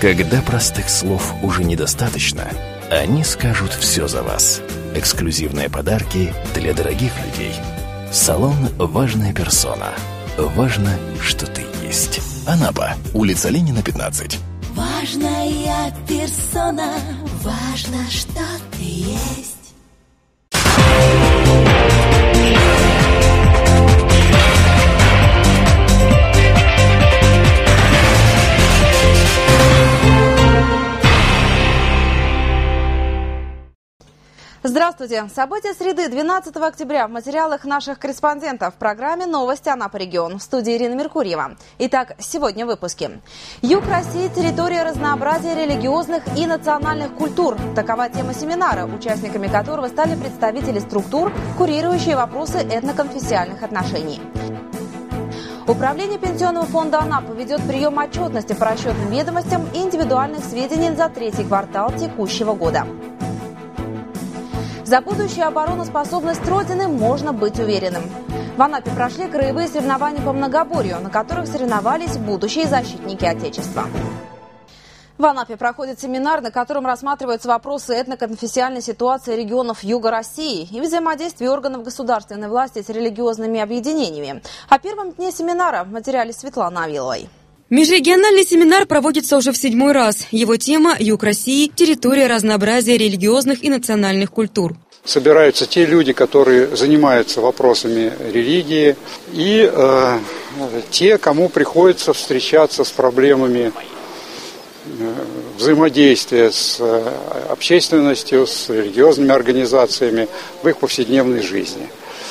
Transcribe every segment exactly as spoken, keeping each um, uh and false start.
Когда простых слов уже недостаточно, они скажут все за вас. Эксклюзивные подарки для дорогих людей. Салон «Важная персона». Важно, что ты есть. Анапа, улица Ленина, пятнадцать. Важная персона. Важно, что ты есть. Здравствуйте! События среды, двенадцатого октября, в материалах наших корреспондентов в программе «Новости Анапа регион». В студии Ирина Меркурьева. Итак, сегодня в выпуске. Юг России – территория разнообразия религиозных и национальных культур. Такова тема семинара, участниками которого стали представители структур, курирующие вопросы этноконфессиональных отношений. Управление Пенсионного фонда Анапы ведет прием отчетности по расчетным ведомостям и индивидуальных сведений за третий квартал текущего года. За будущую обороноспособность Родины можно быть уверенным. В Анапе прошли краевые соревнования по многоборью, на которых соревновались будущие защитники Отечества. В Анапе проходит семинар, на котором рассматриваются вопросы этноконфессиональной ситуации регионов Юга России и взаимодействия органов государственной власти с религиозными объединениями. О первом дне семинара в материале Светланы Авиловой. Межрегиональный семинар проводится уже в седьмой раз. Его тема – «Юг России. Территория разнообразия религиозных и национальных культур». Собираются те люди, которые занимаются вопросами религии, и э, те, кому приходится встречаться с проблемами э, взаимодействия с э, общественностью, с религиозными организациями в их повседневной жизни.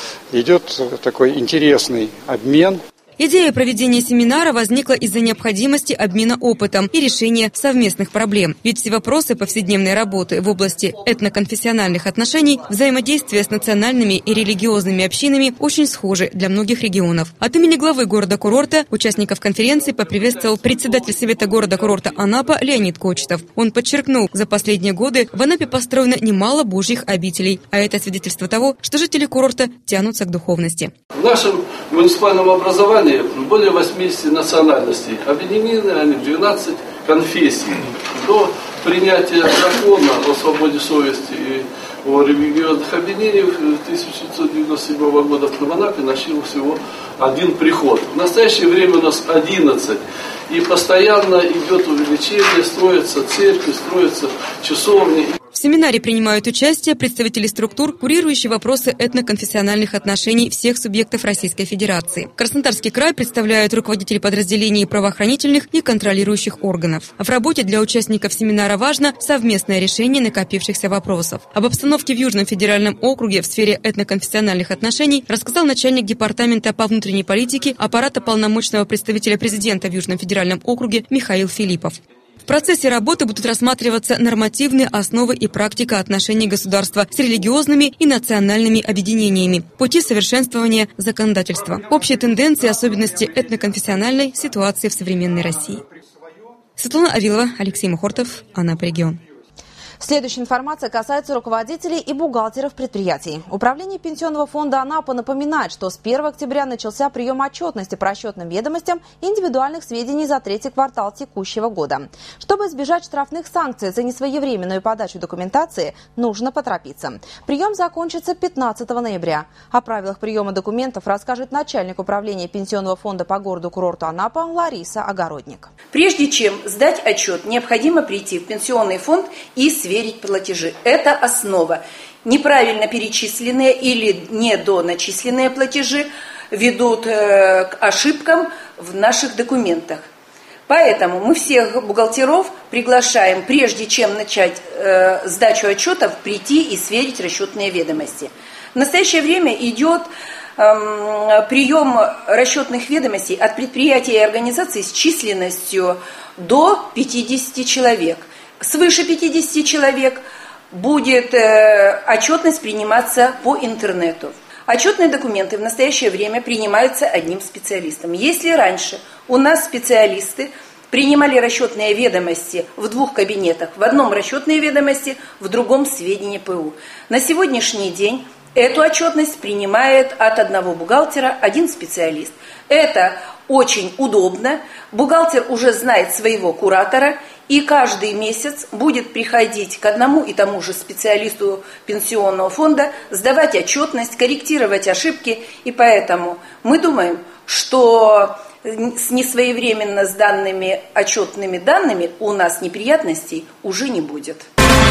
Идет такой интересный обмен. Идея проведения семинара возникла из-за необходимости обмена опытом и решения совместных проблем. Ведь все вопросы повседневной работы в области этноконфессиональных отношений, взаимодействия с национальными и религиозными общинами очень схожи для многих регионов. От имени главы города-курорта участников конференции поприветствовал председатель Совета города-курорта Анапа Леонид Кочетов. Он подчеркнул, за последние годы в Анапе построено немало божьих обителей, а это свидетельство того, что жители курорта тянутся к духовности. В нашем муниципальном образовании более восьмидесяти национальностей. Объединены они в двенадцать конфессий. До принятия закона о свободе совести и о религиозных объединениях тысяча девятьсот девяносто седьмого года в Анапе начал всего один приход. В настоящее время у нас одиннадцать. И постоянно идет увеличение, строятся церкви, строятся часовни. В семинаре принимают участие представители структур, курирующие вопросы этноконфессиональных отношений всех субъектов Российской Федерации. Краснодарский край представляют руководители подразделений правоохранительных и контролирующих органов. В работе для участников семинара важно совместное решение накопившихся вопросов. Об обстановке в Южном федеральном округе в сфере этноконфессиональных отношений рассказал начальник департамента по внутренней политике аппарата полномочного представителя президента в Южном федеральном округе Михаил Филиппов. В процессе работы будут рассматриваться нормативные основы и практика отношений государства с религиозными и национальными объединениями, пути совершенствования законодательства, общие тенденции и особенности этноконфессиональной ситуации в современной России. Светлана Авилова, Алексей Мухортов, Анапа регион. Следующая информация касается руководителей и бухгалтеров предприятий. Управление Пенсионного фонда Анапа напоминает, что с первого октября начался прием отчетности по расчетным ведомостям и индивидуальных сведений за третий квартал текущего года. Чтобы избежать штрафных санкций за несвоевременную подачу документации, нужно поторопиться. Прием закончится пятнадцатого ноября. О правилах приема документов расскажет начальник управления Пенсионного фонда по городу-курорту Анапа Лариса Огородник. Прежде чем сдать отчет, необходимо прийти в Пенсионный фонд и сверить платежи. Это основа. Неправильно перечисленные или недоначисленные платежи ведут э, к ошибкам в наших документах. Поэтому мы всех бухгалтеров приглашаем, прежде чем начать э, сдачу отчетов, прийти и сверить расчетные ведомости. В настоящее время идет э, прием расчетных ведомостей от предприятий и организаций с численностью до пятидесяти человек. Свыше пятидесяти человек будет э, отчетность приниматься по интернету. Отчетные документы в настоящее время принимаются одним специалистом. Если раньше у нас специалисты принимали расчетные ведомости в двух кабинетах, в одном расчетные ведомости, в другом сведения ПУ. На сегодняшний день эту отчетность принимает от одного бухгалтера один специалист. Это очень удобно. Бухгалтер уже знает своего куратора И каждый месяц будет приходить к одному и тому же специалисту пенсионного фонда, сдавать отчетность, корректировать ошибки. И поэтому мы думаем, что с несвоевременно сданными отчетными данными у нас неприятностей уже не будет.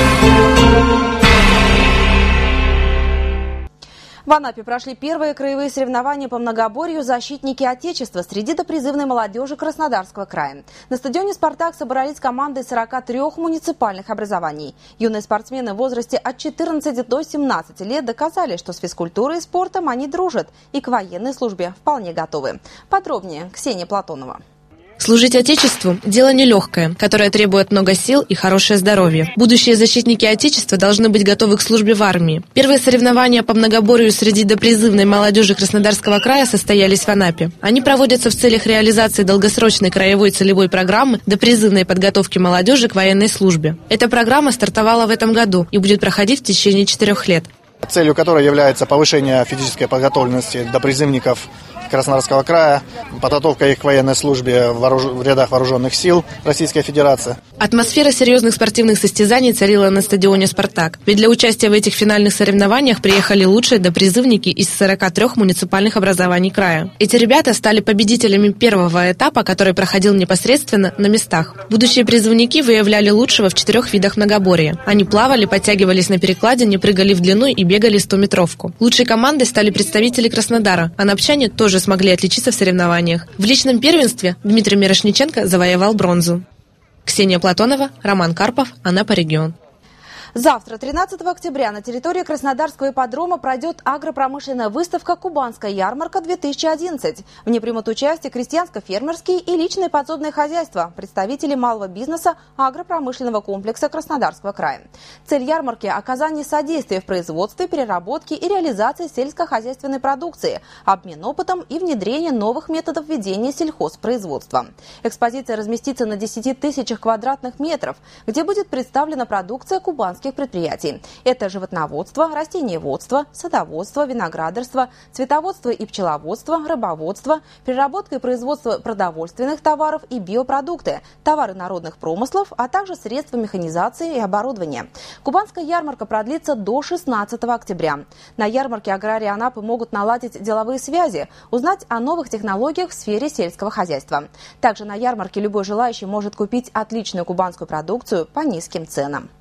В Анапе прошли первые краевые соревнования по многоборью «Защитники Отечества» среди допризывной молодежи Краснодарского края. На стадионе «Спартак» собрались команды из сорока трёх муниципальных образований. Юные спортсмены в возрасте от четырнадцати до семнадцати лет доказали, что с физкультурой и спортом они дружат и к военной службе вполне готовы. Подробнее Ксения Платонова. Служить Отечеству – дело нелегкое, которое требует много сил и хорошее здоровье. Будущие защитники Отечества должны быть готовы к службе в армии. Первые соревнования по многоборью среди допризывной молодежи Краснодарского края состоялись в Анапе. Они проводятся в целях реализации долгосрочной краевой целевой программы допризывной подготовки молодежи к военной службе. Эта программа стартовала в этом году и будет проходить в течение четырех лет. Целью которой является повышение физической подготовленности допризывников Краснодарского края, подготовка их к военной службе в, вооруж... в рядах вооруженных сил Российской Федерации. Атмосфера серьезных спортивных состязаний царила на стадионе «Спартак». Ведь для участия в этих финальных соревнованиях приехали лучшие допризывники из сорока трёх муниципальных образований края. Эти ребята стали победителями первого этапа, который проходил непосредственно на местах. Будущие призывники выявляли лучшего в четырех видах многоборья. Они плавали, подтягивались на перекладине, прыгали в длину и бегали стометровку. Лучшей командой стали представители Краснодара. Анапчане тоже смогли отличиться в соревнованиях. В личном первенстве Дмитрий Мирошниченко завоевал бронзу. Ксения Платонова, Роман Карпов, Анапа регион. Завтра, тринадцатого октября, на территории Краснодарского ипподрома пройдет агропромышленная выставка «Кубанская ярмарка-две тысячи одиннадцать». В ней примут участие крестьянско-фермерские и личные подсобные хозяйства, представители малого бизнеса агропромышленного комплекса Краснодарского края. Цель ярмарки – оказание содействия в производстве, переработке и реализации сельскохозяйственной продукции, обмен опытом и внедрение новых методов ведения сельхозпроизводства. Экспозиция разместится на десяти тысячах квадратных метров, где будет представлена продукция кубанских предприятий. Это животноводство, растениеводство, садоводство, виноградарство, цветоводство и пчеловодство, рыбоводство, переработка и производство продовольственных товаров и биопродукты, товары народных промыслов, а также средства механизации и оборудования. Кубанская ярмарка продлится до шестнадцатого октября. На ярмарке аграрии Анапы могут наладить деловые связи, узнать о новых технологиях в сфере сельского хозяйства. Также на ярмарке любой желающий может купить отличную кубанскую продукцию по низким ценам.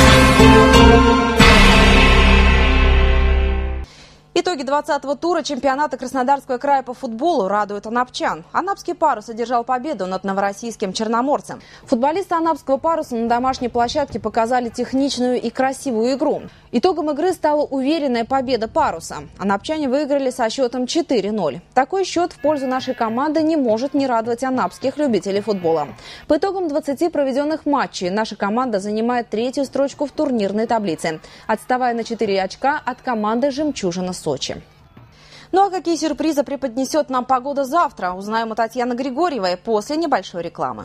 Итоги двадцатого тура чемпионата Краснодарского края по футболу радуют анапчан. Анапский «Парус» одержал победу над новороссийским «Черноморцем». Футболисты анапского «Паруса» на домашней площадке показали техничную и красивую игру. Итогом игры стала уверенная победа «Паруса». Анапчане выиграли со счетом четыре ноль. Такой счет в пользу нашей команды не может не радовать анапских любителей футбола. По итогам двадцати проведенных матчей наша команда занимает третью строчку в турнирной таблице, отставая на четыре очка от команды «Жемчужина» Сочи. Ну а какие сюрпризы преподнесет нам погода завтра, узнаем у Татьяны Григорьевой после небольшой рекламы.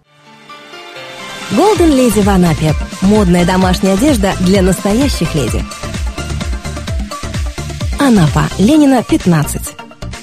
Golden Lady в Анапе. Модная домашняя одежда для настоящих леди. Анапа, Ленина, пятнадцать.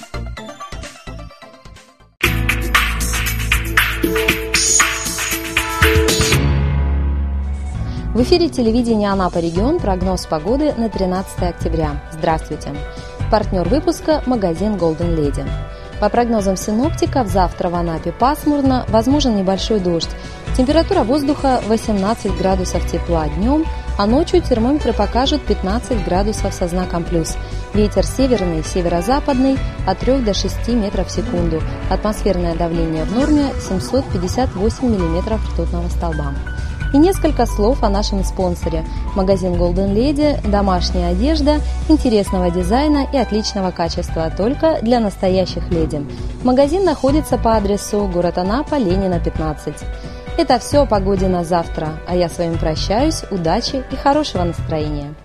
В эфире телевидения Анапа регион, прогноз погоды на тринадцатое октября. Здравствуйте. Партнер выпуска – магазин Golden Lady. По прогнозам синоптиков, завтра в Анапе пасмурно, возможен небольшой дождь. Температура воздуха восемнадцать градусов тепла днем, а ночью термометры покажут пятнадцать градусов со знаком плюс. Ветер северный, северо-западный от трёх до шести метров в секунду. Атмосферное давление в норме семьсот пятьдесят восемь миллиметров ртутного столба. И несколько слов о нашем спонсоре. Магазин Golden Lady – домашняя одежда, интересного дизайна и отличного качества, только для настоящих леди. Магазин находится по адресу город Анапа, Ленина, пятнадцать. Это все о погоде на завтра, а я с вами прощаюсь. Удачи и хорошего настроения.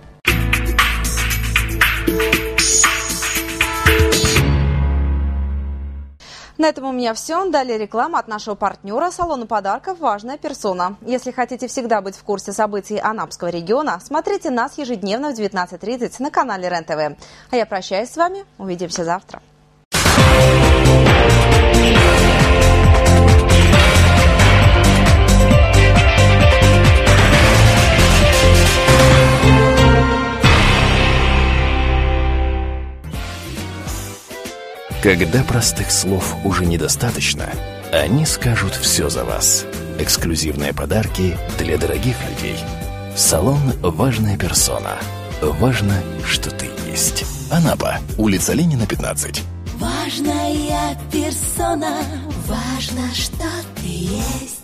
На этом у меня все. Далее реклама от нашего партнера салона подарков «Важная персона». Если хотите всегда быть в курсе событий Анапского региона, смотрите нас ежедневно в девятнадцать тридцать на канале РЕН-ТВ. А я прощаюсь с вами. Увидимся завтра. Когда простых слов уже недостаточно, они скажут все за вас. Эксклюзивные подарки для дорогих людей. Салон «Важная персона». Важно, что ты есть. Анапа, улица Ленина, пятнадцать. Важная персона, важно, что ты есть.